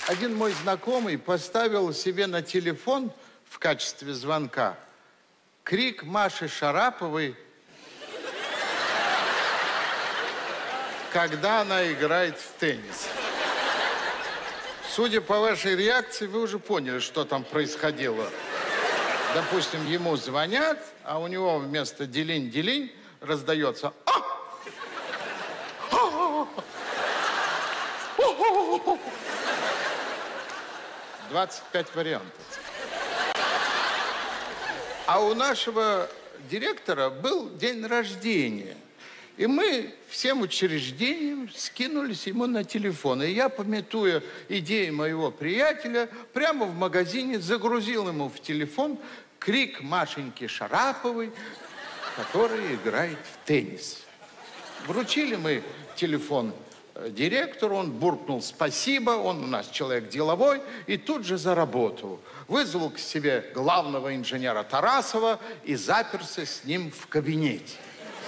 Один мой знакомый поставил себе на телефон в качестве звонка крик Маши Шараповой, когда она играет в теннис. Судя по вашей реакции, вы уже поняли, что там происходило. Допустим, ему звонят, а у него вместо «делинь-делинь» раздается 25 вариантов. А у нашего директора был день рождения. И мы всем учреждениям скинулись ему на телефон. И я, памятуя идеи моего приятеля, прямо в магазине загрузил ему в телефон крик Машеньки Шараповой, которая играет в теннис. Вручили мы телефон директору, он буркнул «спасибо», он у нас человек деловой, и тут же заработал. Вызвал к себе главного инженера Тарасова и заперся с ним в кабинете.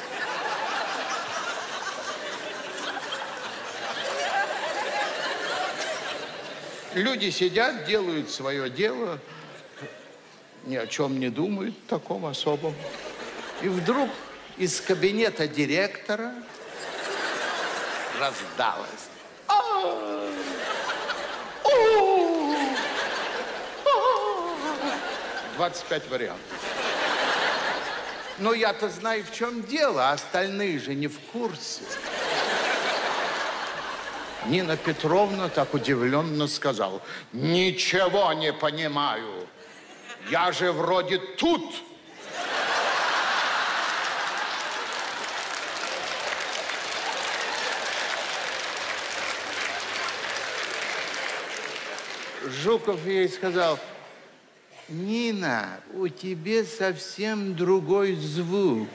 Люди сидят, делают свое дело, ни о чем не думают таком особом. И вдруг из кабинета директора раздалось 25 вариантов. Но я-то знаю, в чем дело, а остальные же не в курсе. Нина Петровна так удивленно сказала: «Ничего не понимаю. Я же вроде тут». Жуков ей сказал: «Нина, у тебя совсем другой звук».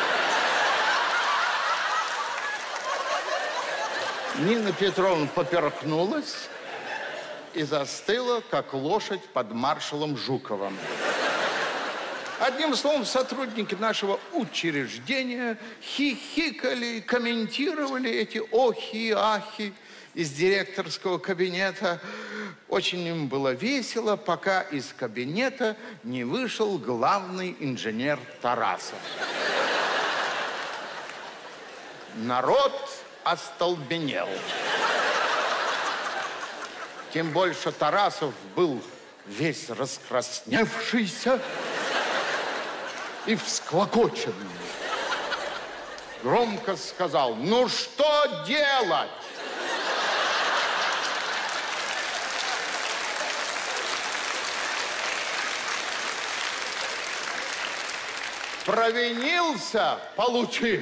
Нина Петровна поперхнулась и застыла, как лошадь под маршалом Жуковым. Одним словом, сотрудники нашего учреждения хихикали, комментировали эти охи и ахи из директорского кабинета. Очень им было весело, пока из кабинета не вышел главный инженер Тарасов. Народ остолбенел. Тем больше Тарасов был весь раскрасневшийся и всклокоченный. Громко сказал: «Ну что делать?» Провинился — получи.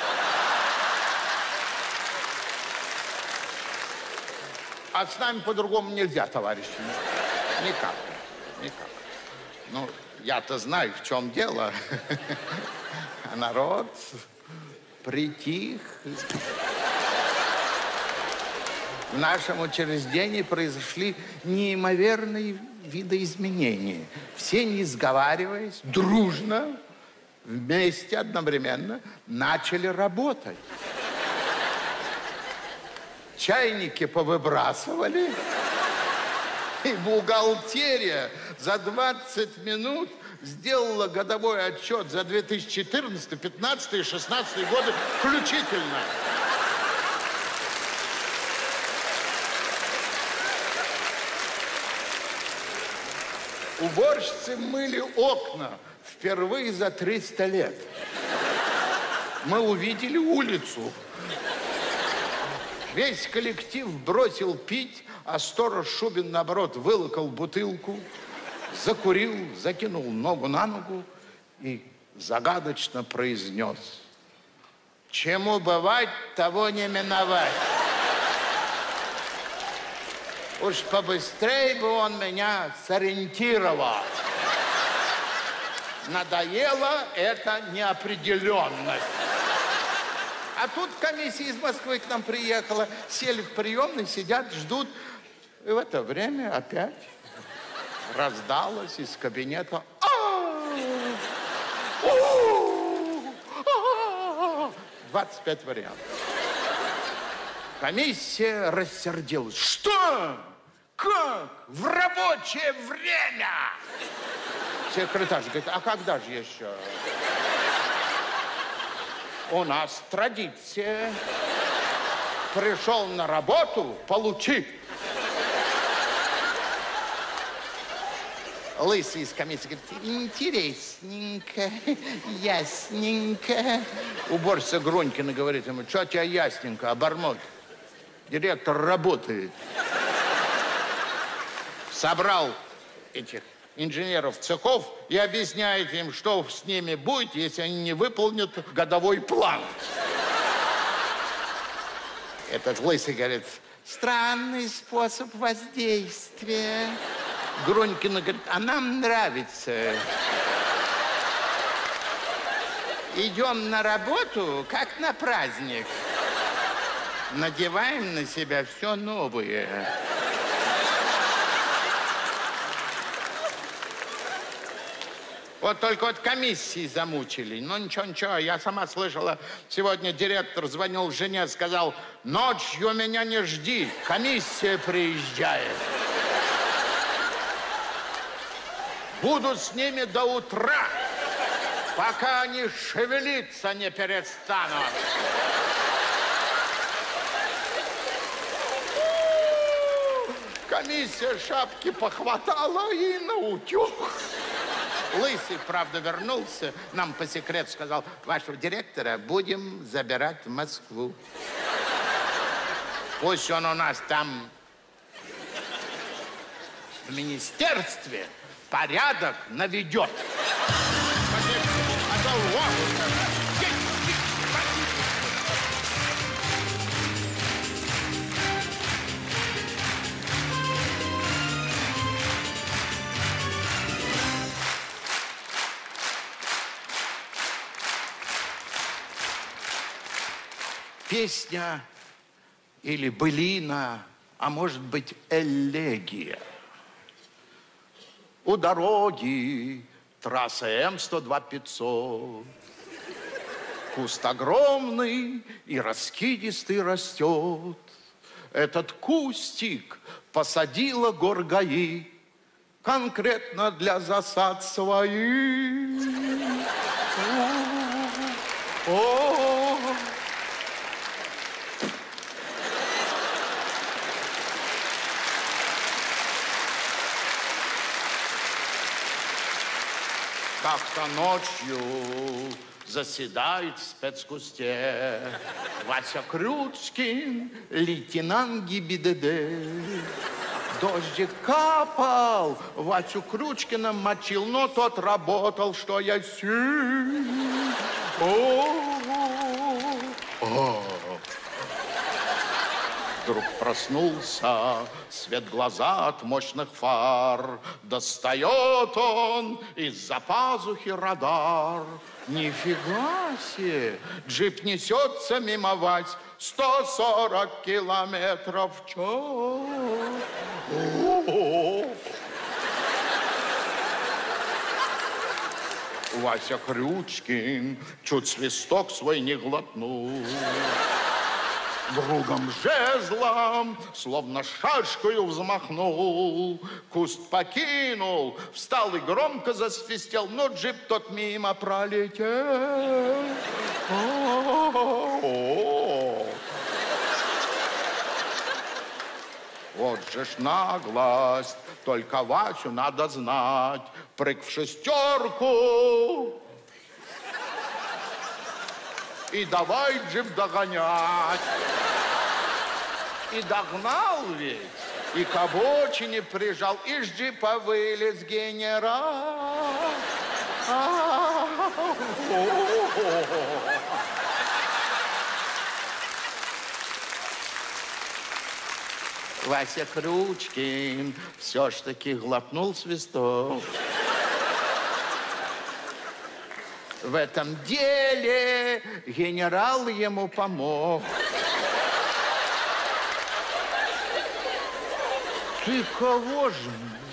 А с нами по-другому нельзя, товарищи. Никак. Никак. Ну, я-то знаю, в чем дело. А народ притих. В нашем учреждении произошли неимоверные видоизменения. Все, не сговариваясь, дружно, вместе, одновременно начали работать. Чайники повыбрасывали, и бухгалтерия за 20 минут сделала годовой отчет за 2014, 2015 и 2016 годы включительно. Уборщицы мыли окна впервые за 300 лет. Мы увидели улицу. Весь коллектив бросил пить, а сторож Шубин, наоборот, вылокал бутылку, закурил, закинул ногу на ногу и загадочно произнес: «Чему бывать, того не миновать». Уж побыстрее бы он меня сориентировал. Надоела эта неопределенность. А тут комиссия из Москвы к нам приехала, сели в приемной, сидят, ждут. И в это время опять раздалось из кабинета: 25 вариантов. Комиссия рассердилась. Что? Как? В рабочее время! Секретарь говорит, а когда же еще? У нас традиция. Пришел на работу, получи. Лысый из комиссии говорит, интересненько, ясненько. Уборщица Грунькина говорит ему, что тебя ясненько, обормот? Директор работает. Собрал этих инженеров цехов и объясняет им, что с ними будет, если они не выполнят годовой план. Этот лысый говорит, странный способ воздействия. Грунькина говорит, а нам нравится. Идем на работу, как на праздник. Надеваем на себя все новое. Вот только вот комиссии замучили. Ну, ничего, я сама слышала, сегодня директор звонил жене, сказал, ночью меня не жди, комиссия приезжает. Буду с ними до утра, пока они шевелиться не перестанут. Комиссия шапки похватала и наутек. Лысый, правда, вернулся, нам по секрету сказал, вашего директора будем забирать в Москву. Пусть он у нас там в министерстве порядок наведет. Песня или былина, а может быть элегия. У дороги трасса М-102-500. Куст огромный и раскидистый растет. Этот кустик посадила горгаи конкретно для засад своих. Как-то ночью заседает в спецкусте Вася Крючкин, лейтенант ГИБДД. Дождик капал, Васю Крючкина мочил, но тот работал, что я сил. Вдруг проснулся, свет глаза от мощных фар. Достает он из-за пазухи радар. Нифига себе, джип несется мимо Вась 140 километров в час. Вася Крючкин чуть свисток свой не глотнул. Другом жезлом, словно шашкою взмахнул, куст покинул, встал и громко засвистел, но джип тот мимо пролетел. Вот же ж наглость, только Васю надо знать, прыг в шестерку. И давай джип догонять. И догнал ведь, и к обочине прижал, из джипа вылез генерал. Вася Крючкин все ж таки глотнул свисток. В этом деле генерал ему помог. Ты кого же?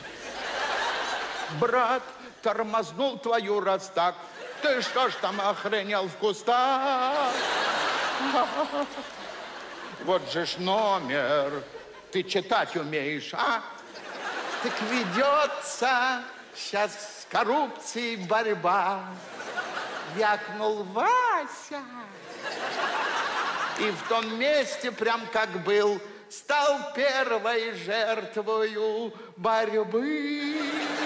Брат тормознул твою раз так. Ты что ж там охренел в кустах? Вот же ж номер. Ты читать умеешь, а? Так ведется сейчас с коррупцией борьба. Вякнул Вася. И в том месте, прям как был, стал первой жертвою борьбы.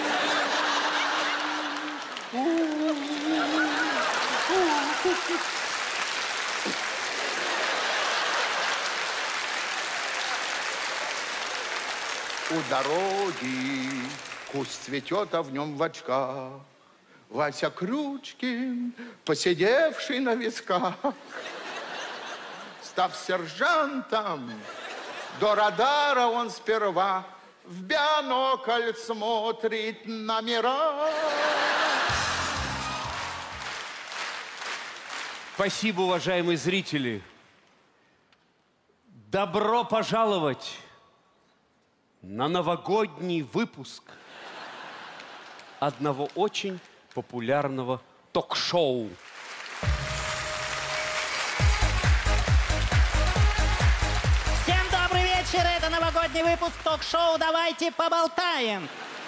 У дороги куст цветет, а в нем в очках Вася Крючкин, посидевший на висках. Став сержантом, до радара он сперва в бинокль смотрит номера. Спасибо, уважаемые зрители. Добро пожаловать на новогодний выпуск одного очень популярного ток-шоу. Всем добрый вечер! Это новогодний выпуск ток-шоу «Давайте поболтаем».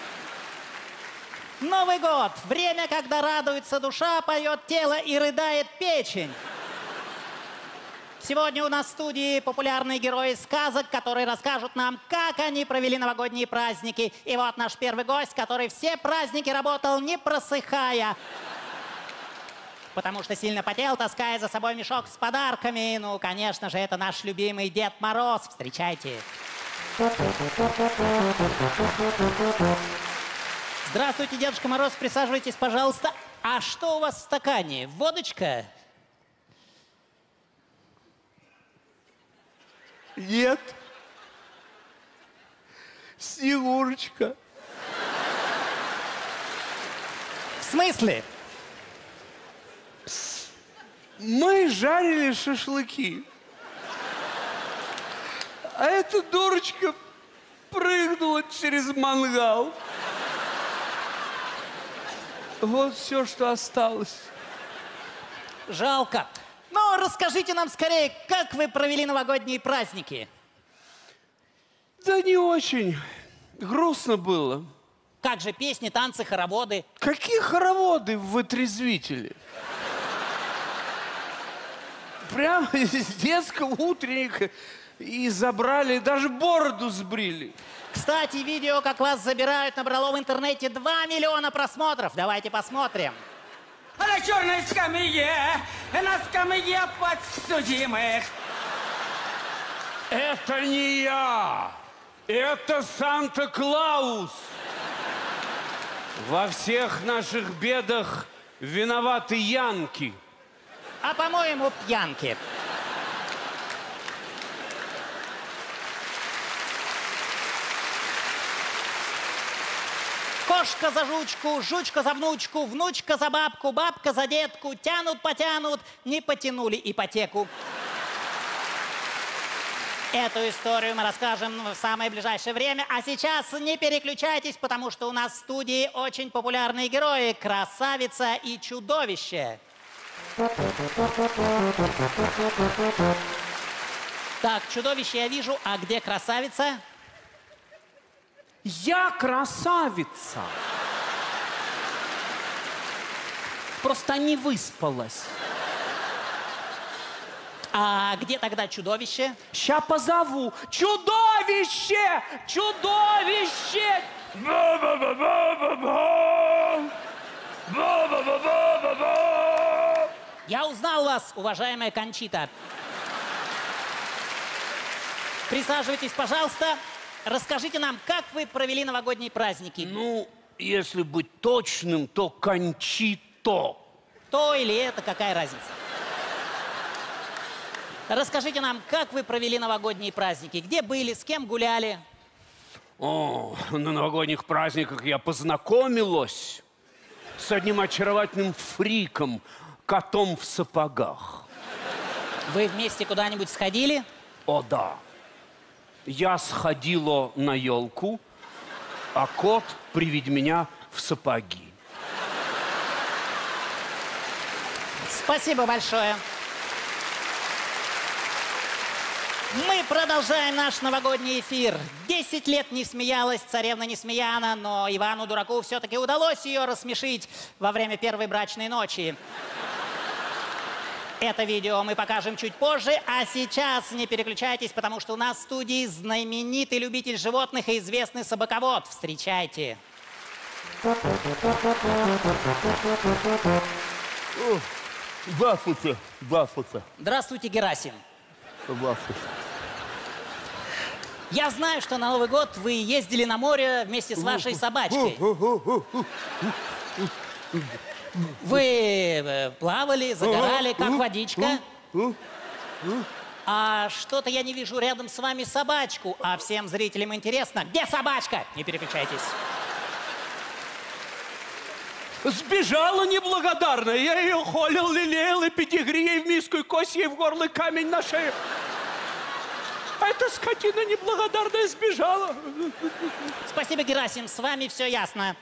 Новый год. Время, когда радуется душа, поет тело и рыдает печень. Сегодня у нас в студии популярные герои сказок, которые расскажут нам, как они провели новогодние праздники. И вот наш первый гость, который все праздники работал, не просыхая. Потому что сильно потел, таская за собой мешок с подарками. Ну, конечно же, это наш любимый Дед Мороз. Встречайте. Здравствуйте, Дедушка Мороз, присаживайтесь, пожалуйста. А что у вас в стакане? Водочка? Нет. Снегурочка. В смысле? Мы жарили шашлыки. А эта дурочка прыгнула через мангал. Вот все, что осталось. Жалко. Но расскажите нам скорее, как вы провели новогодние праздники? Да не очень. Грустно было. Как же песни, танцы, хороводы? Какие хороводы в вытрезвителе? Прямо из детского утренника и забрали, даже бороду сбрили. Кстати, видео, как вас забирают, набрало в интернете 2 миллиона просмотров. Давайте посмотрим. А на черной скамье, на скамье подсудимых. Это не я, это Санта-Клаус. Во всех наших бедах виноваты янки. А, по-моему, пьянки. Кошка за жучку, жучка за внучку, внучка за бабку, бабка за детку. Тянут-потянут, не потянули ипотеку. Эту историю мы расскажем в самое ближайшее время. А сейчас не переключайтесь, потому что у нас в студии очень популярные герои. Красавица и чудовище. Так, чудовище я вижу. А где красавица? Я красавица. Просто не выспалась. А где тогда чудовище? Ща позову. Чудовище! Чудовище! Я узнал вас, уважаемая Кончита. Присаживайтесь, пожалуйста. Расскажите нам, как вы провели новогодние праздники? Ну, если быть точным, то Кончито. То или это, какая разница? Расскажите нам, как вы провели новогодние праздники? Где были, с кем гуляли? О, на новогодних праздниках я познакомилась с одним очаровательным фриком, котом в сапогах. Вы вместе куда-нибудь сходили? О, да. Я сходила на елку, а кот приведь меня в сапоги. Спасибо большое. Мы продолжаем наш новогодний эфир. 10 лет не смеялась царевна Несмеяна, но Ивану-дураку все-таки удалось ее рассмешить во время первой брачной ночи. Это видео мы покажем чуть позже, а сейчас не переключайтесь, потому что у нас в студии знаменитый любитель животных и известный собаковод. Встречайте. Здравствуйте, здравствуйте. Здравствуйте, Герасим. Здравствуйте. Я знаю, что на Новый год вы ездили на море вместе с вашей собачкой. Вы плавали, загорали, как водичка. А что-то я не вижу рядом с вами собачку. А всем зрителям интересно, где собачка? Не переключайтесь. Сбежала неблагодарная. Я ее холил, лелеял, и педигри ей в миску, и кость ей в горло, и камень на шею. А эта скотина неблагодарная сбежала. Спасибо, Герасим, с вами все ясно.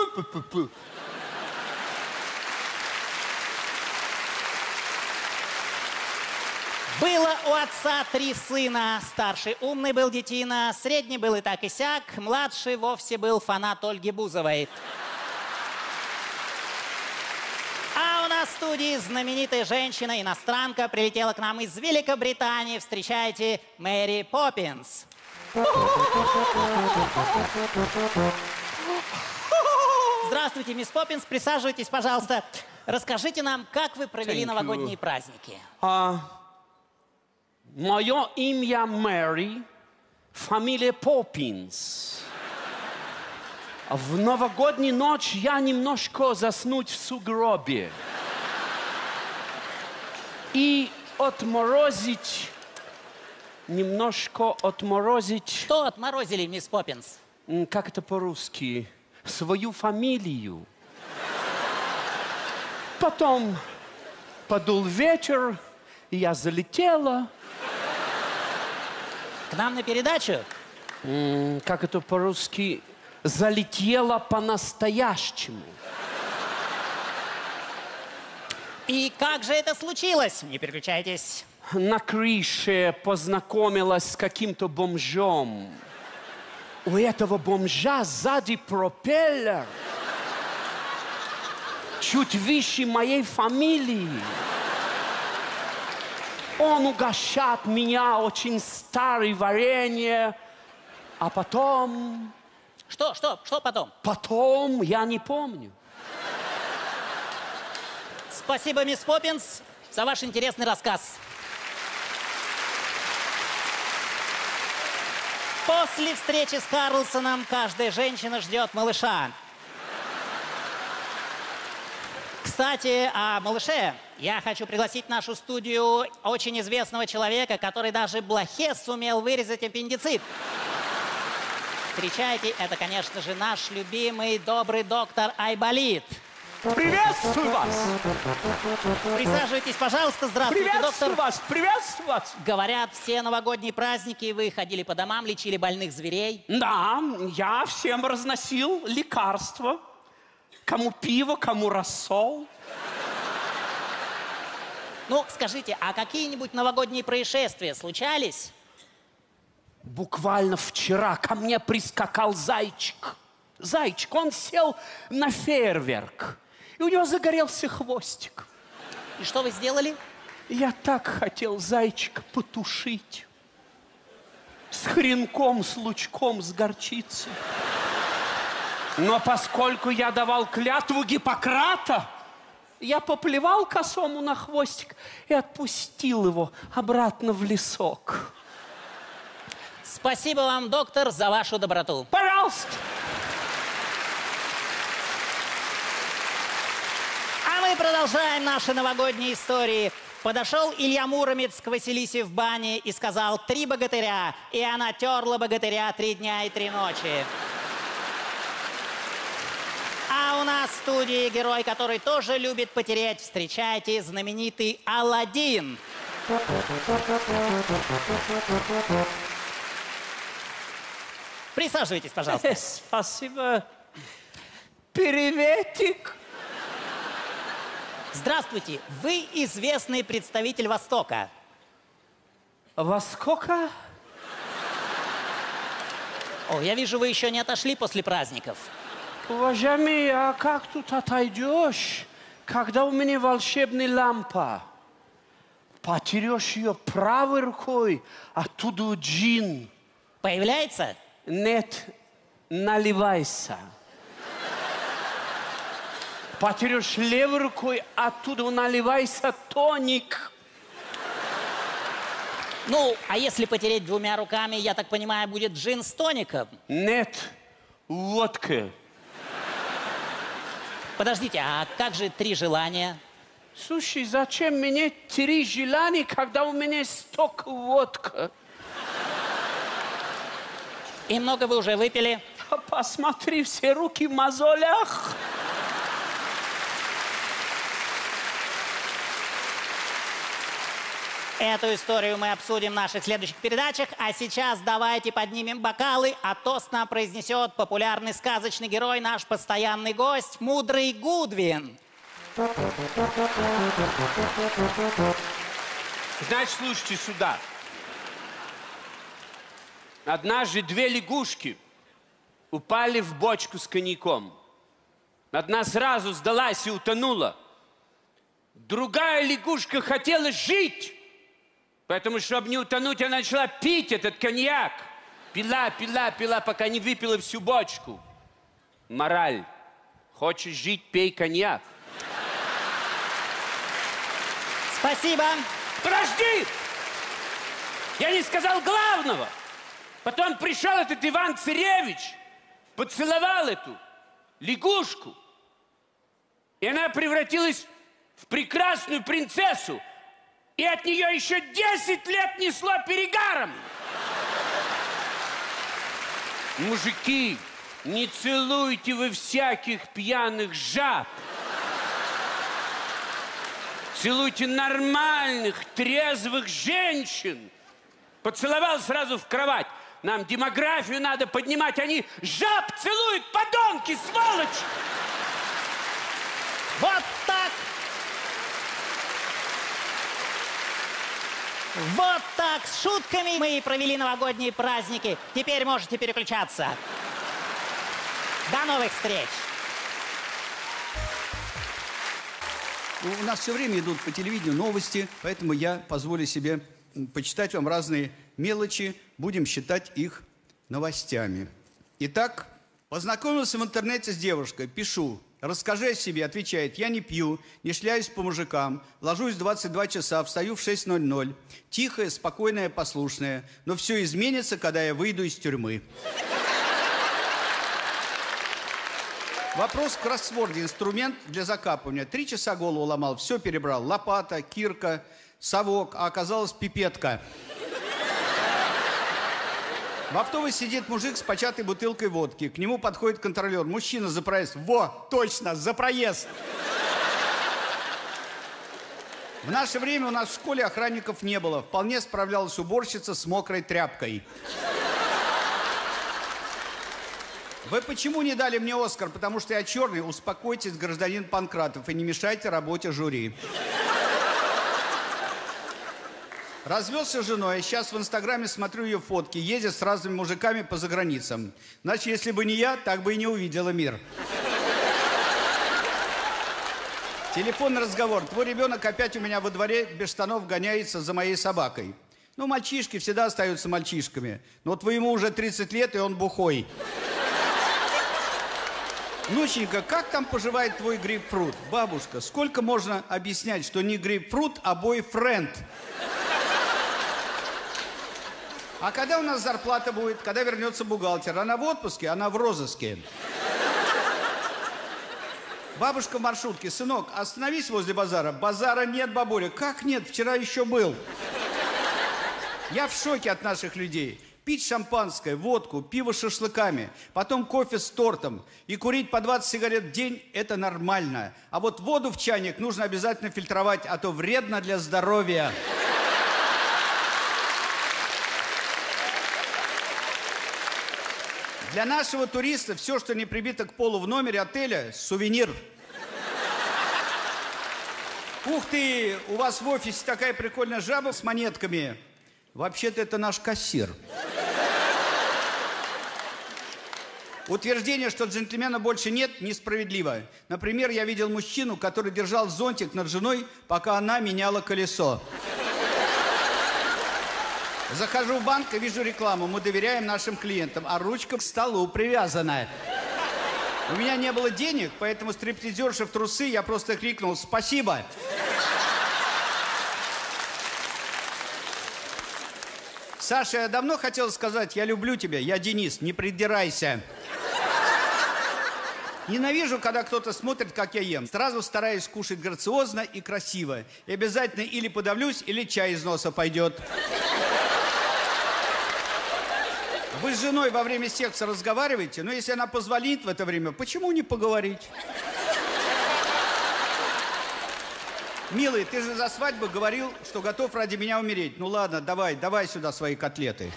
Было у отца 3 сына. Старший умный был детина, средний был и так и сяк, младший вовсе был фанат Ольги Бузовой. А у нас в студии знаменитая женщина, иностранка, прилетела к нам из Великобритании. Встречайте, Мэри Поппинс. Здравствуйте, мисс Поппинс, присаживайтесь, пожалуйста. Расскажите нам, как вы провели новогодние праздники. Мое имя Мэри, фамилия Поппинс. В новогоднюю ночь я немножко заснуть в сугробе. И отморозить, немножко отморозить... Что отморозили, мисс Поппинс? Как это по-русски? Свою фамилию. Потом подул ветер, и я залетела. К нам на передачу? Как это по-русски? Залетела по-настоящему. И как же это случилось? Не переключайтесь. На крыше познакомилась с каким-то бомжом. У этого бомжа сзади пропеллер. Чуть выше моей фамилии. Он угощает меня очень старое варенье. А потом... Что потом? Потом я не помню. Спасибо, мисс Поппинс, за ваш интересный рассказ. После встречи с Карлсоном каждая женщина ждет малыша. Кстати, о малыше. Я хочу пригласить в нашу студию очень известного человека, который даже блохе сумел вырезать аппендицит. Встречайте, это, конечно же, наш любимый добрый доктор Айболит. Приветствую вас! Присаживайтесь, пожалуйста. Здравствуйте, Приветствую доктор. вас! Приветствую вас! Говорят, все новогодние праздники вы ходили по домам, лечили больных зверей. Да, я всем разносил лекарства. Кому пиво, кому рассол. Ну, скажите, а какие-нибудь новогодние происшествия случались? Буквально вчера ко мне прискакал зайчик. Зайчик, он сел на фейерверк. И у него загорелся хвостик. И что вы сделали? Я так хотел зайчика потушить. С хренком, с лучком, с горчицей. Но поскольку я давал клятву Гиппократа, я поплевал косому на хвостик и отпустил его обратно в лесок. Спасибо вам, доктор, за вашу доброту. Пожалуйста. А мы продолжаем наши новогодние истории. Подошел Илья Муромец к Василисе в бане и сказал: 3 богатыря. И она терла богатыря 3 дня и 3 ночи. А у нас в студии герой, который тоже любит потереть. Встречайте, знаменитый Аладдин. Присаживайтесь, пожалуйста. Спасибо. Приветик. Здравствуйте. Вы известный представитель Востока. Востока? О, я вижу, вы еще не отошли после праздников. Уважаемый, а как тут отойдешь, когда у меня волшебная лампа? Потерешь ее правой рукой, оттуда джин. Появляется? Нет, наливайся. Потерешь левой рукой, оттуда наливайся тоник. Ну, а если потереть двумя руками, я так понимаю, будет джин с тоником? Нет, водка. Подождите, а как же 3 желания? Слушай, зачем мне 3 желания, когда у меня столько водка? И много вы уже выпили? Посмотри, все руки в мозолях. Эту историю мы обсудим в наших следующих передачах. А сейчас давайте поднимем бокалы, а тост нам произнесет популярный сказочный герой, наш постоянный гость, мудрый Гудвин. Значит, слушайте сюда. Однажды 2 лягушки упали в бочку с коньяком. Одна сразу сдалась и утонула. Другая лягушка хотела жить. Поэтому, чтобы не утонуть, она начала пить этот коньяк. Пила, пила, пила, пока не выпила всю бочку. Мораль. Хочешь жить, пей коньяк. Спасибо. Подожди! Я не сказал главного. Потом пришел этот Иван-Царевич, поцеловал эту лягушку. И она превратилась в прекрасную принцессу. И от нее еще 10 лет несло перегаром. Мужики, не целуйте вы всяких пьяных жаб. Целуйте нормальных, трезвых женщин. Поцеловал сразу в кровать. Нам демографию надо поднимать. Они жаб целуют, подонки, сволочь! Вот так. Вот так, с шутками мы и провели новогодние праздники. Теперь можете переключаться. До новых встреч. У нас все время идут по телевидению новости, поэтому я позволю себе почитать вам разные мелочи. Будем считать их новостями. Итак, познакомился в интернете с девушкой. Пишу. Расскажи о себе, отвечает, я не пью, не шляюсь по мужикам, ложусь в 22 часа, встаю в 6:00. Тихая, спокойная, послушная. Но все изменится, когда я выйду из тюрьмы. Вопрос в кроссворде. Инструмент для закапывания. 3 часа голову ломал, все перебрал. Лопата, кирка, совок, а оказалась пипетка. В автобусе сидит мужик с початой бутылкой водки. К нему подходит контролер. Мужчина за проезд. Во, точно, за проезд. В наше время у нас в школе охранников не было. Вполне справлялась уборщица с мокрой тряпкой. Вы почему не дали мне Оскар? Потому что я черный. Успокойтесь, гражданин Панкратов, и не мешайте работе жюри. Развелся с женой, сейчас в Инстаграме смотрю ее фотки, ездит с разными мужиками по заграницам. Значит, если бы не я, так бы и не увидела мир. Телефонный разговор. Твой ребенок опять у меня во дворе без штанов гоняется за моей собакой. Ну, мальчишки всегда остаются мальчишками. Но твоему уже 30 лет, и он бухой. Внученька, как там поживает твой грейпфрут? Бабушка, сколько можно объяснять, что не грейпфрут, а бойфренд? А когда у нас зарплата будет? Когда вернется бухгалтер? Она в отпуске, она в розыске. Бабушка в маршрутке. Сынок, остановись возле базара. Базара нет, бабуля. Как нет? Вчера еще был. Я в шоке от наших людей. Пить шампанское, водку, пиво с шашлыками, потом кофе с тортом и курить по 20 сигарет в день – это нормально. А вот воду в чайник нужно обязательно фильтровать, а то вредно для здоровья. Для нашего туриста все, что не прибито к полу в номере отеля – сувенир. Ух ты, у вас в офисе такая прикольная жаба с монетками. Вообще-то это наш кассир. Утверждение, что джентльмена больше нет, несправедливо. Например, я видел мужчину, который держал зонтик над женой, пока она меняла колесо. Захожу в банк и вижу рекламу. Мы доверяем нашим клиентам, а ручка к столу привязана. У меня не было денег, поэтому стриптизерша в трусы, я просто крикнул «Спасибо!». Саша, я давно хотел сказать «Я люблю тебя, я Денис, не придирайся». Ненавижу, когда кто-то смотрит, как я ем. Сразу стараюсь кушать грациозно и красиво. И обязательно или подавлюсь, или чай из носа пойдет. Вы с женой во время секса разговариваете, но если она позвонит в это время, почему не поговорить? Милый, ты же за свадьбу говорил, что готов ради меня умереть. Ну ладно, давай сюда свои котлеты.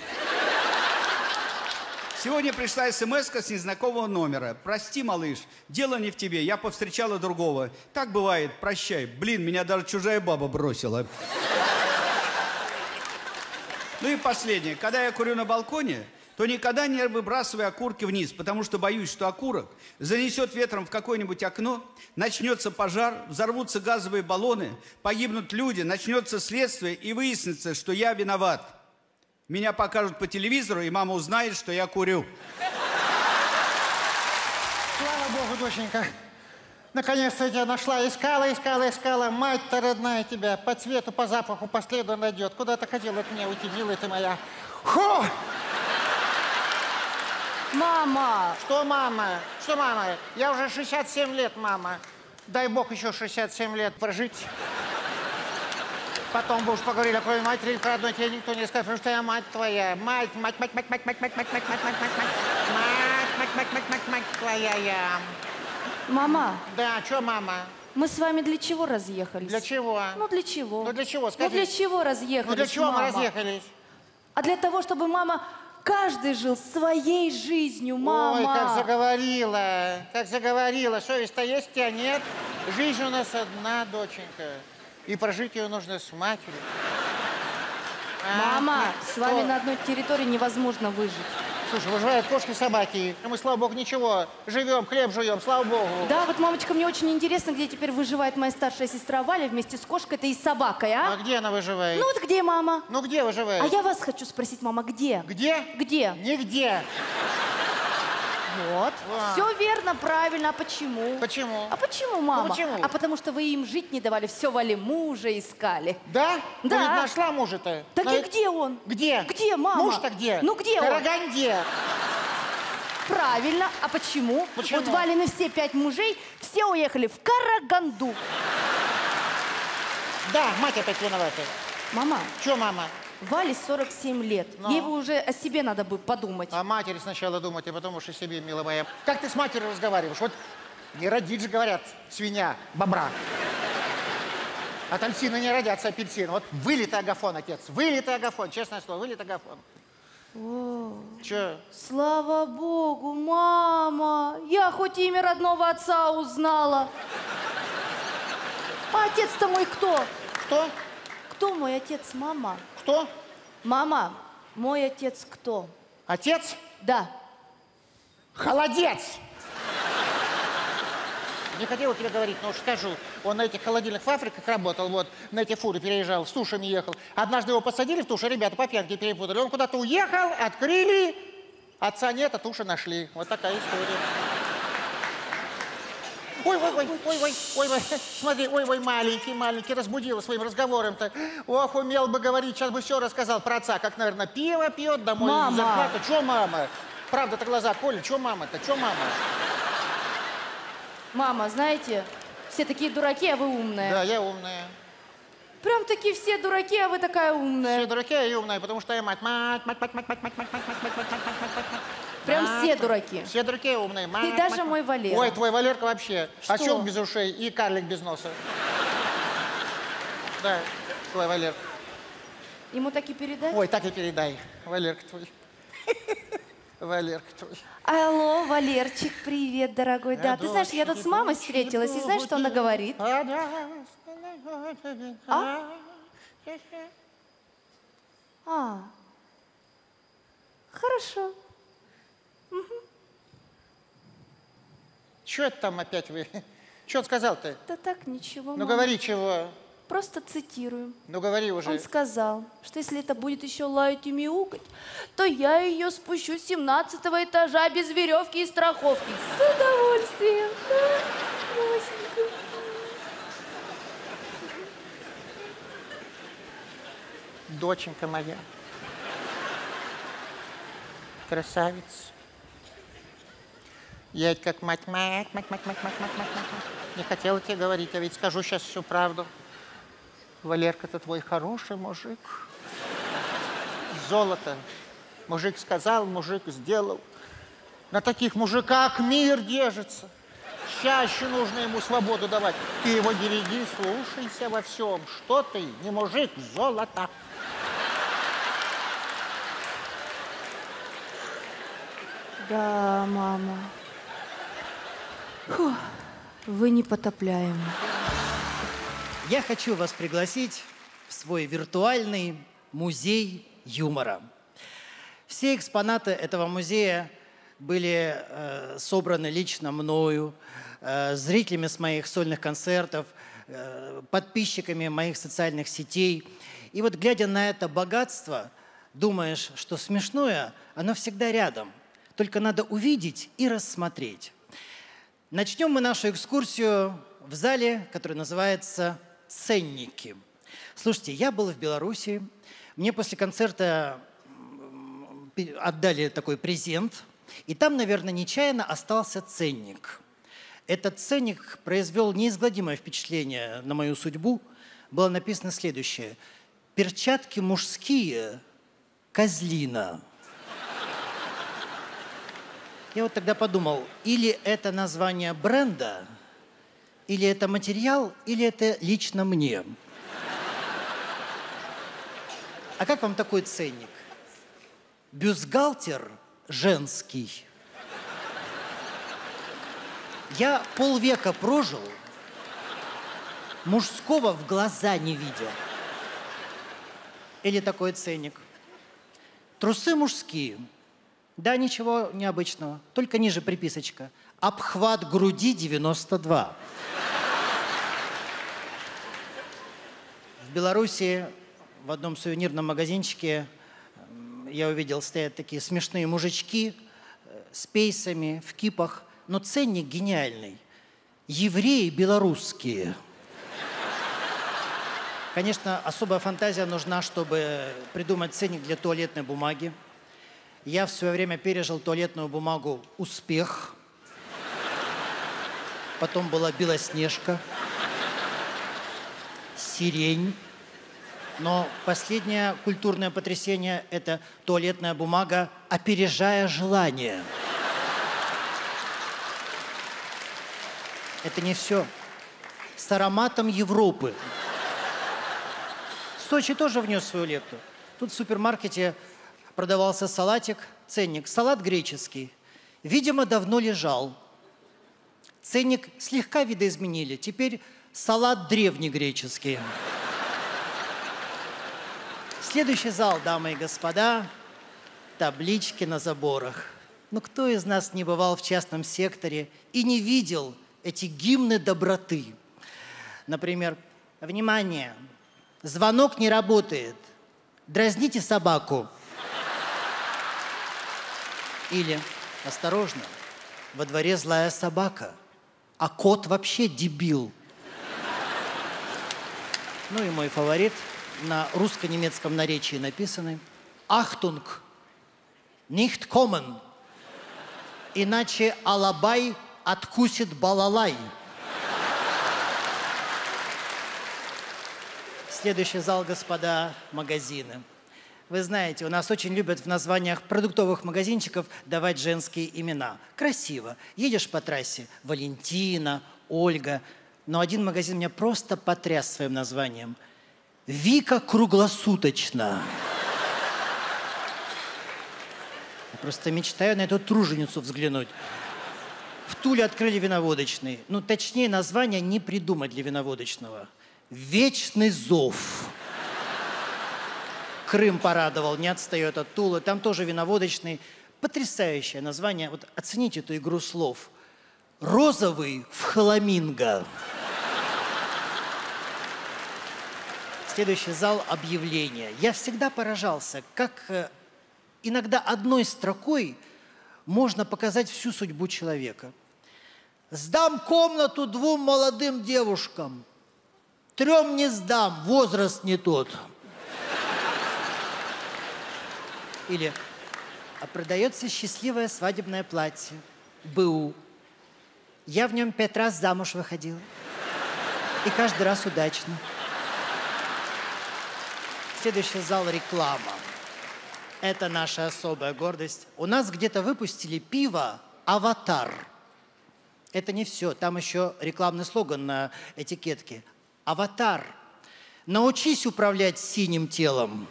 Сегодня пришла смс-ка с незнакомого номера. Прости, малыш, дело не в тебе, я повстречала другого. Так бывает, прощай. Блин, меня даже чужая баба бросила. Ну и последнее. Когда я курю на балконе, то никогда не выбрасываю окурки вниз, потому что боюсь, что окурок занесет ветром в какое-нибудь окно, начнется пожар, взорвутся газовые баллоны, погибнут люди, начнется следствие и выяснится, что я виноват. Меня покажут по телевизору, и мама узнает, что я курю. Слава Богу, доченька. Наконец-то я тебя нашла. Искала. Мать-то родная тебя по цвету, по запаху, по следу найдет. Куда ты хотела от меня уйти, милая ты моя? Фу! Мама! Что, мама? Что, мама? Я уже 67 лет, мама. Дай Бог еще 67 лет прожить. Потом бы уж поговорили, а кроме матери, про одной тебе никто не скажет, потому что я мать твоя. Мать твоя я. Мама, Да, что, мама? мы с вами для чего разъехались? Для чего? Ну, для чего? Ну, для чего, скажи? Ну, для чего разъехались, Ну, для чего мы мама? разъехались? А для того, чтобы, мама, каждый жил своей жизнью, мама. Ой, как заговорила. Совесть-то есть, у тебя нет? Жизнь у нас одна, доченька. И прожить ее нужно с матерью. Мама, с вами Что? на одной территории невозможно выжить. Слушай, выживают кошки, собаки. А мы, слава богу, ничего. Живем, хлеб жуем, слава богу. Да, вот, мамочка, мне очень интересно, где теперь выживает моя старшая сестра Валя вместе с кошкой-то и с собакой, А а? где она выживает? Ну вот где мама? Ну, где выживает? А я вас хочу спросить, мама, где? Где? Где? Нигде. Вот. Ва. Все верно, правильно. А почему? Почему? А почему, мама? почему? А потому что вы им жить не давали, все Вали мужа искали. Да? Да. Ну, ведь нашла мужа-то. Так Но и ведь- где он? Где? Где, мама? Муж-то где? Ну где В он? Караганде. Правильно. А почему? Почему? Вот Валины все 5 мужей, все уехали в Караганду. Да, мать опять виновата. Мама, Че, мама? Вале 47 лет. Ну? Ей бы уже о себе надо бы подумать. О матери сначала думать, а потом уж о себе, милая моя. Как ты с матерью разговариваешь? Вот не родит же, говорят, свинья, бобра. От апельсина не родятся апельсины. Вот вылитый агафон, отец. Вылитый агафон, честное слово, вылитый агафон. Че? Слава Богу, мама. Я хоть имя родного отца узнала. А отец-то мой кто? Кто? Кто мой отец, мама? Кто? Мама, мой отец кто? Отец? Да. Холодец! Не хотела тебе говорить, но уж скажу. Он на этих холодильных фабриках работал, вот, на эти фуры переезжал, с тушами ехал. Однажды его посадили в тушу, ребята по пьянке перепутали. Он куда-то уехал, открыли, отца нет, а туши нашли. Вот такая история. Ой, смотри, ой, маленький, разбудила своим разговором-то. Ох, умел бы говорить, сейчас бы все рассказал про отца, как, наверное, пиво пьет, домой Мама. зарплату. Че, мама? Правда-то глаза коли, че, мама-то, че, мама? Мама, знаете, все такие дураки, а вы умная. Да, я умная. Прям такие все дураки, а вы такая умная. Все дураки, а я умная, потому что я мать. Прям мать. все дураки. Все дураки умные. И даже мой Валера. Ой, твой Валерка вообще. Что? Осел без ушей и карлик без носа. Да, твой Валерка. Ему так и передать? Ой, так и передай. Валерка твой. Валерка твой. Алло, Валерчик, привет, дорогой. Да, ты знаешь, я тут с мамой встретилась, и знаешь, что она говорит? А? Хорошо. Мгм. Что это там опять вы? Что он сказал-то? Да так, ничего, Ну мама. говори чего. Просто цитирую. Ну говори уже. Он сказал, что если это будет еще лаять и мяукать, то я ее спущу с 17-го этажа без веревки и страховки. С удовольствием. Да, Росенька. Доченька моя. Красавица. Я ведь как мать. Не хотела тебе говорить, я ведь скажу сейчас всю правду. Валерка-то твой хороший мужик. Золото. Мужик сказал, мужик сделал. На таких мужиках мир держится. Чаще нужно ему свободу давать. Ты его береги, слушайся во всем. Что ты, не мужик, золото. Да, мама. Фух, вы непотопляемы. Я хочу вас пригласить в свой виртуальный музей юмора. Все экспонаты этого музея были собраны лично мною, зрителями с моих сольных концертов, подписчиками моих социальных сетей. И вот, глядя на это богатство, думаешь, что смешное, оно всегда рядом. Только надо увидеть и рассмотреть. Начнем мы нашу экскурсию в зале, который называется «Ценники». Слушайте, я был в Беларуси. Мне после концерта отдали такой презент. И там, наверное, нечаянно остался ценник. Этот ценник произвел неизгладимое впечатление на мою судьбу. Было написано следующее. «Перчатки мужские, козлина». Я вот тогда подумал, или это название бренда, или это материал, или это лично мне. А как вам такой ценник? Бюстгальтер женский. Я полвека прожил, мужского в глаза не видел. Или такой ценник. Трусы мужские. Да, ничего необычного, только ниже приписочка. Обхват груди 92. В Беларуси в одном сувенирном магазинчике я увидел, стоят такие смешные мужички с пейсами, в кипах. Но ценник гениальный. Евреи белорусские. Конечно, особая фантазия нужна, чтобы придумать ценник для туалетной бумаги. Я в свое время пережил туалетную бумагу «Успех». Потом была «Белоснежка», «Сирень». Но последнее культурное потрясение – это туалетная бумага «Опережая желание». Это не все. С ароматом Европы. Сочи тоже внес свою лепту. Тут в супермаркете продавался салатик, ценник. Салат греческий. Видимо, давно лежал. Ценник слегка видоизменили. Теперь салат древнегреческий. Следующий зал, дамы и господа, таблички на заборах. Ну, кто из нас не бывал в частном секторе и не видел эти гимны доброты? Например, внимание, звонок не работает, дразните собаку. Или, осторожно, во дворе злая собака, а кот вообще дебил. Ну и мой фаворит, на русско-немецком наречии написаны «Ахтунг, nicht kommen, иначе алабай откусит балалай». Следующий зал, господа, магазины. Вы знаете, у нас очень любят в названиях продуктовых магазинчиков давать женские имена. Красиво. Едешь по трассе – Валентина, Ольга. Но один магазин меня просто потряс своим названием. «Вика круглосуточно». Я просто мечтаю на эту труженицу взглянуть. В Туле открыли виноводочный. Ну, точнее, название не придумать для виноводочного. «Вечный зов». Крым порадовал, не отстает от Тулы. Там тоже виноводочный. Потрясающее название. Вот оцените эту игру слов. розовый в хламинго. Следующий зал объявления. Я всегда поражался, как иногда одной строкой можно показать всю судьбу человека. Сдам комнату 2 молодым девушкам. 3 не сдам, возраст не тот. Или а продается счастливое свадебное платье. БУ. Я в нем 5 раз замуж выходила. И каждый раз удачно. Следующий зал реклама. Это наша особая гордость. У нас где-то выпустили пиво «Аватар». Это не все. Там еще рекламный слоган на этикетке. «Аватар. Научись управлять синим телом».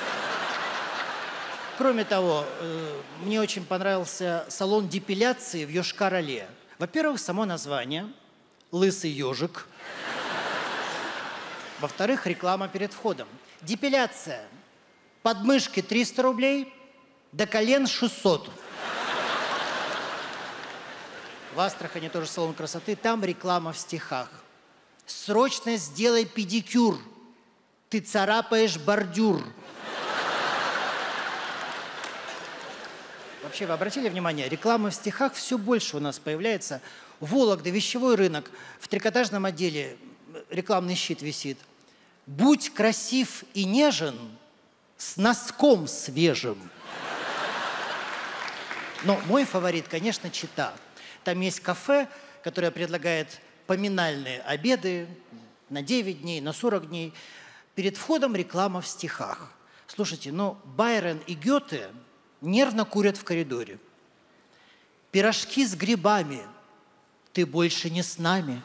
Кроме того, мне очень понравился салон депиляции в Йошкар-Оле. Во-первых, само название «Лысый ежик». Во-вторых, реклама перед входом. Депиляция. Подмышки 300 рублей, до колен 600. В Астрахани тоже салон красоты. Там реклама в стихах. Срочно сделай педикюр. Ты царапаешь бордюр. Вообще, вы обратили внимание, рекламы в стихах все больше у нас появляется. Вологда, вещевой рынок, в трикотажном отделе рекламный щит висит. Будь красив и нежен с носком свежим. Но мой фаворит, конечно, Чита. Там есть кафе, которое предлагает поминальные обеды на 9 дней, на 40 дней. Перед входом реклама в стихах. Слушайте, но Байрон и Гёте нервно курят в коридоре. Пирожки с грибами. Ты больше не с нами.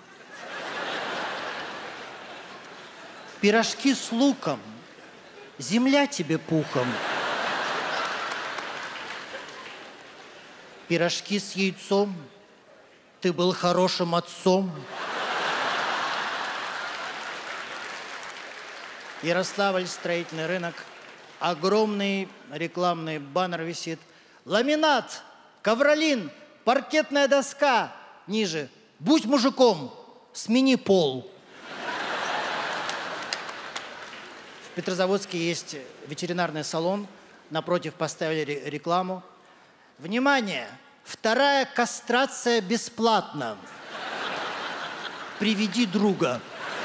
Пирожки с луком. Земля тебе пухом. Пирожки с яйцом. Ты был хорошим отцом. Ярославль, строительный рынок. Огромный рекламный баннер висит. Ламинат, ковролин, паркетная доска. Ниже. Будь мужиком, смени пол. В Петрозаводске есть ветеринарный салон. Напротив поставили рекламу. Внимание! 2-я кастрация бесплатна. Приведи друга.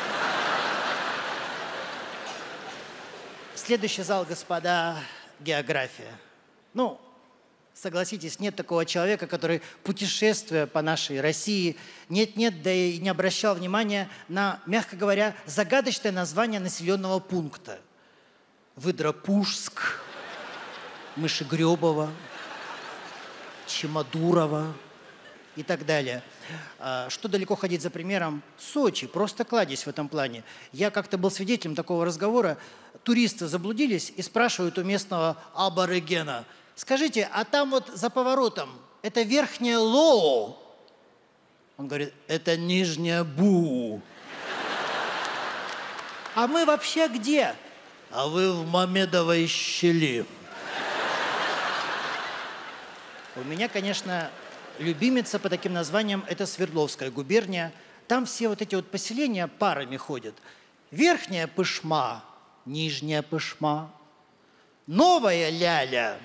Следующий зал, господа, география. Ну, согласитесь, нет такого человека, который, путешествуя по нашей России, нет-нет, да и не обращал внимания на, мягко говоря, загадочное название населенного пункта. Выдропужск, Мышегребово, Чемодурово и так далее. Что далеко ходить за примером? Сочи, просто кладезь в этом плане. Я как-то был свидетелем такого разговора. Туристы заблудились и спрашивают у местного аборигена: скажите, а там вот за поворотом это верхняя Лоо? Он говорит: это нижняя Бу. А мы вообще где? А вы в Мамедовой щели. У меня, конечно, любимица по таким названиям – это Свердловская губерния. Там все вот эти вот поселения парами ходят. Верхняя Пышма, Нижняя Пышма, Новая Ляля.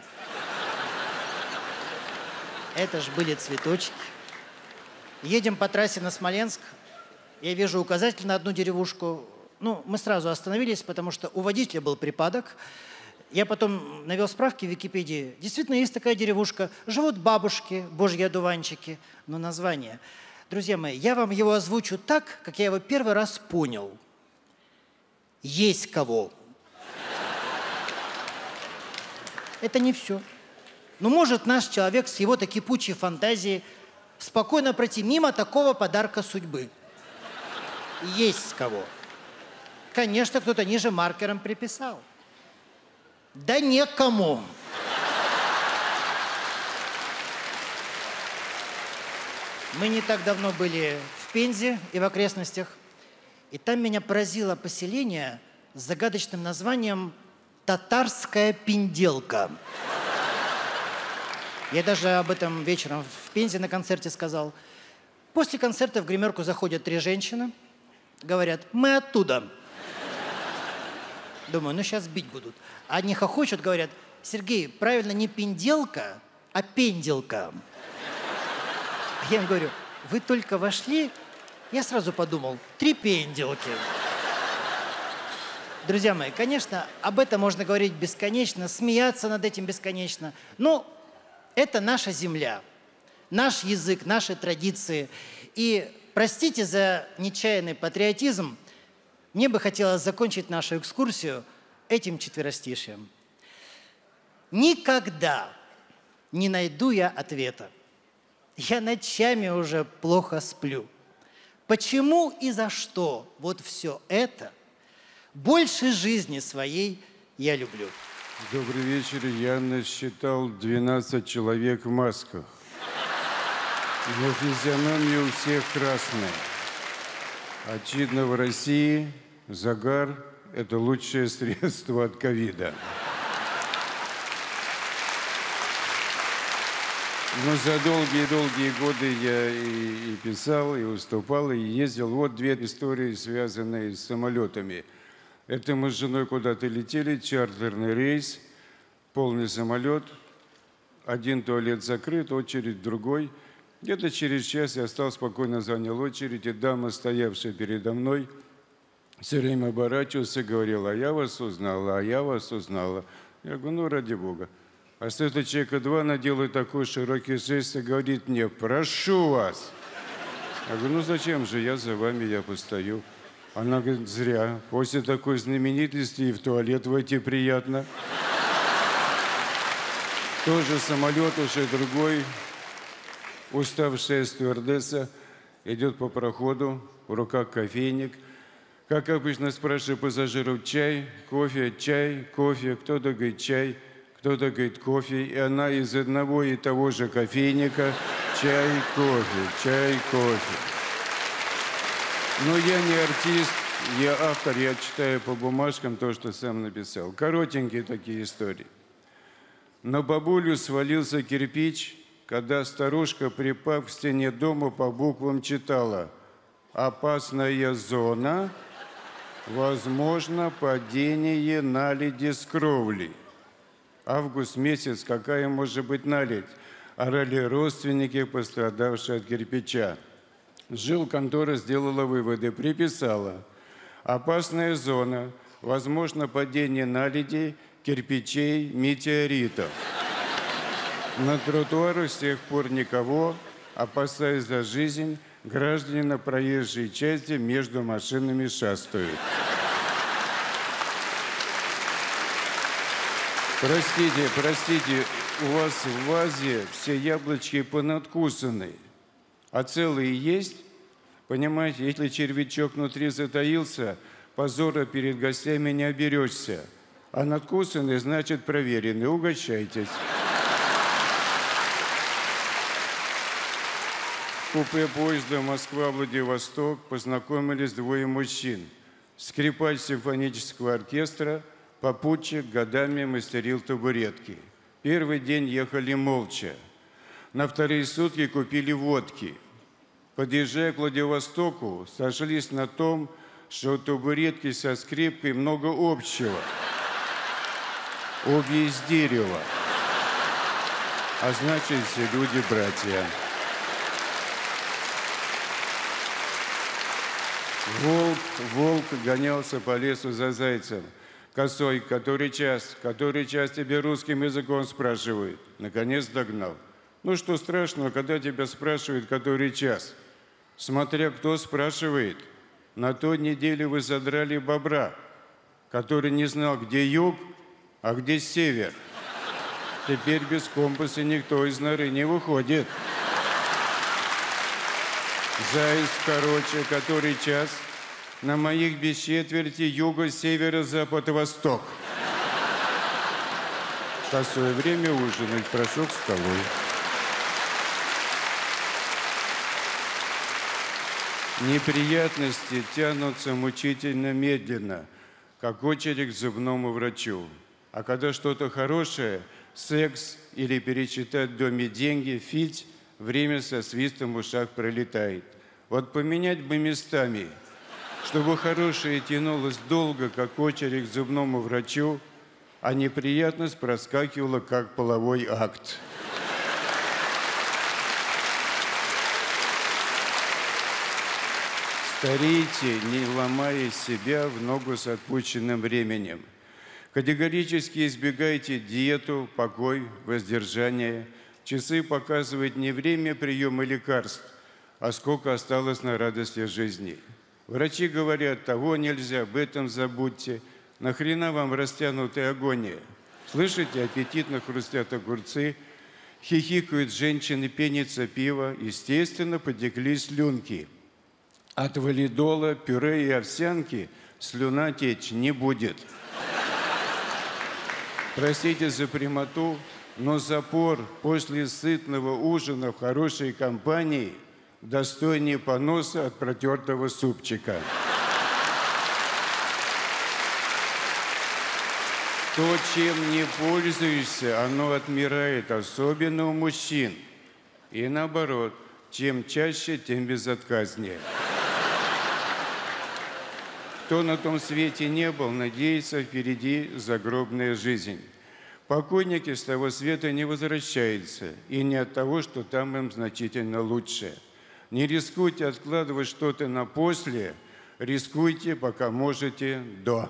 Это ж были цветочки. Едем по трассе на Смоленск. Я вижу указатель на одну деревушку. Ну, мы сразу остановились, потому что у водителя был припадок. Я потом навел справки в Википедии. Действительно, есть такая деревушка. Живут бабушки, божьи одуванчики. Но название. Друзья мои, я вам его озвучу так, как я его первый раз понял. Есть кого. Это не все. Но может наш человек с его кипучей фантазией спокойно пройти мимо такого подарка судьбы. Есть с кого. Конечно, кто-то ниже маркером приписал. Да некому. Мы не так давно были в Пензе и в окрестностях, и там меня поразило поселение с загадочным названием «Татарская Пенделка». Я даже об этом вечером в Пензе на концерте сказал. После концерта в гримерку заходят 3 женщины, говорят, мы оттуда. Думаю, ну сейчас бить будут. Одни хохочут, говорят, Сергей, правильно не пенделка, а пенделка. Я им говорю, вы только вошли, я сразу подумал, 3 пенделки. Друзья мои, конечно, об этом можно говорить бесконечно, смеяться над этим бесконечно, но это наша земля, наш язык, наши традиции. И простите за нечаянный патриотизм, мне бы хотелось закончить нашу экскурсию этим четверостишием. Никогда не найду я ответа. Я ночами уже плохо сплю. Почему и за что вот все это больше жизни своей я люблю? Добрый вечер. Я насчитал 12 человек в масках. Но физиономии у всех красные. Очевидно, в России загар – это лучшее средство от ковида. Но за долгие-долгие годы я и писал, и выступал, и ездил. Вот 2 истории, связанные с самолетами. Это мы с женой куда-то летели, чартерный рейс, полный самолет. Один туалет закрыт, очередь в другой. Где-то через час я стал спокойно занял очередь, и дама, стоявшая передо мной, все время оборачивался и говорила, а я вас узнала, а я вас узнала. Я говорю, ну, ради бога. А с этого человека 2 она делает такой широкий жест и говорит мне, прошу вас. Я говорю, ну зачем же, я за вами, я постою. Она говорит, зря. После такой знаменитости и в туалет войти приятно. Тоже самолет, уже другой. Уставшая стюардесса идет по проходу, в руках кофейник. Как обычно спрашиваю пассажиров, чай, кофе, кто-то говорит чай, кто-то говорит кофе. И она из одного и того же кофейника чай, кофе. Но я не артист, я автор, я читаю по бумажкам то, что сам написал. Коротенькие такие истории. На бабулю свалился кирпич, когда старушка, припав к стене дома, по буквам читала «Опасная зона, возможно падение наледи с кровли». Август месяц, какая может быть наледь? Орали родственники, пострадавшие от кирпича. Жилконтора сделала выводы, приписала. Опасная зона, возможно падение наледей, кирпичей, метеоритов. На тротуарах с тех пор никого, опасаясь за жизнь, граждане на проезжей части между машинами шастают. Простите, у вас в вазе все яблочки понадкусаны, а целые есть? Понимаете, если червячок внутри затаился, позора перед гостями не оберешься. А надкусанный, значит, проверенный. Угощайтесь. В купе поезда Москва-Владивосток познакомились 2 мужчин. Скрипач симфонического оркестра, попутчик, годами мастерил табуретки. Первый день ехали молча. На вторые сутки купили водки. Подъезжая к Владивостоку, сошлись на том, что у табуретки со скрипкой много общего. Обе из дерева. А значит, все люди братья. Волк гонялся по лесу за зайцем. Косой, который час тебе русским языком спрашивают. Наконец догнал. Ну что страшного, когда тебя спрашивают, который час? Смотря кто спрашивает. На той неделе вы задрали бобра, который не знал, где юг, а где север. Теперь без компаса никто из норы не выходит. Заяц, короче, который час? На моих без четверти юга, севера, запад, восток. Косое время ужинать, прошу к столу. Неприятности тянутся мучительно медленно, как очередь к зубному врачу. А когда что-то хорошее, секс или перечитать в доме деньги, фить, время со свистом в ушах пролетает. Вот поменять бы местами, чтобы хорошее тянулось долго, как очередь к зубному врачу, а неприятность проскакивала, как половой акт. Старейте, не ломая себя в ногу с отпущенным временем. Категорически избегайте диету, покой, воздержание. Часы показывают не время приема лекарств, а сколько осталось на радости жизни. Врачи говорят, того нельзя, об этом забудьте. Нахрена вам растянутая агония? Слышите, аппетитно хрустят огурцы, хихикают женщины, пенится пиво. Естественно, потекли слюнки. От валидола, пюре и овсянки слюна течь не будет. Простите за прямоту, но запор после сытного ужина в хорошей компании достойнее поноса от протертого супчика. То, чем не пользуешься, оно отмирает, особенно у мужчин. И наоборот, чем чаще, тем безотказнее. Кто на том свете не был, надеется, впереди загробная жизнь. Покойники с того света не возвращаются, и не от того, что там им значительно лучше. Не рискуйте откладывать что-то на после, рискуйте, пока можете, до.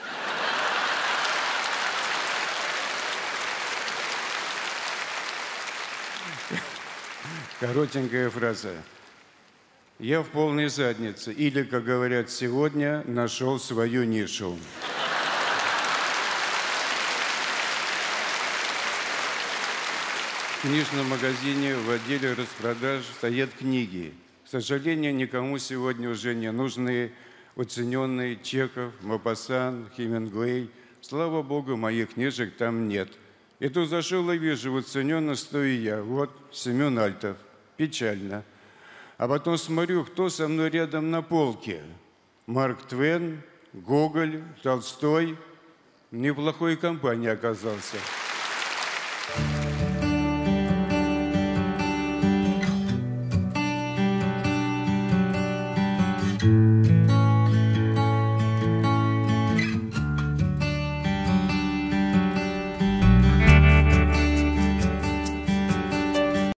Коротенькая фраза. Я в полной заднице. Или, как говорят сегодня, нашел свою нишу. В книжном магазине в отделе распродаж стоят книги. К сожалению, никому сегодня уже не нужны уцененные Чехов, Мопассан, Хемингуэй. Слава богу, моих книжек там нет. И тут зашел и вижу, уцененно стою я. Вот, Семен Альтов. Печально. А потом смотрю, кто со мной рядом на полке. Марк Твен, Гоголь, Толстой. Неплохой компания оказался.